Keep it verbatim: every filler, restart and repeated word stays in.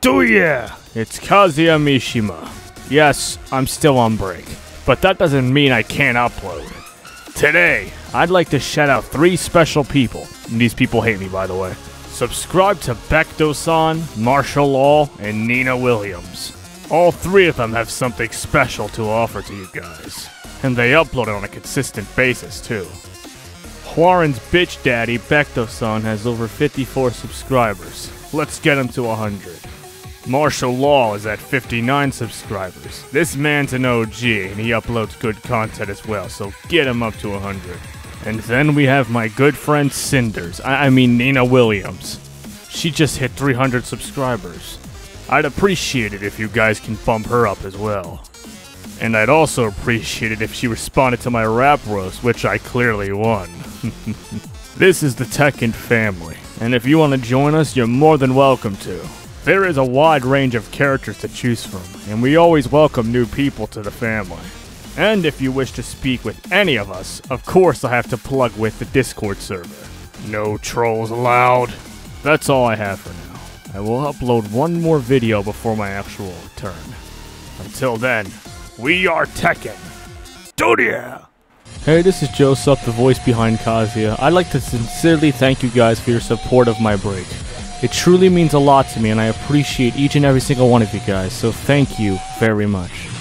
Do yeah! It's Kazuya Mishima. Yes, I'm still on break, but that doesn't mean I can't upload. Today, I'd like to shout out three special people. These people hate me, by the way. Subscribe to Becto-san, Marshall Law, and Nina Williams. All three of them have something special to offer to you guys. And they upload it on a consistent basis, too. Warren's bitch daddy, Becto-san, has over fifty-four subscribers. Let's get him to one hundred. Marshall Law is at fifty-nine subscribers. This man's an O G, and he uploads good content as well, so get him up to one hundred. And then we have my good friend Cinders, I, I mean Nina Williams. She just hit three hundred subscribers. I'd appreciate it if you guys can bump her up as well. And I'd also appreciate it if she responded to my rap roast, which I clearly won. This is the Tekken family, and if you want to join us, you're more than welcome to. There is a wide range of characters to choose from, and we always welcome new people to the family. And if you wish to speak with any of us, of course I have to plug with the Discord server. No trolls allowed. That's all I have for now. I will upload one more video before my actual return. Until then, we are Tekken. Dodia! Hey, this is Joseph, the voice behind Kazuya. I'd like to sincerely thank you guys for your support of my break. It truly means a lot to me, and I appreciate each and every single one of you guys, so thank you very much.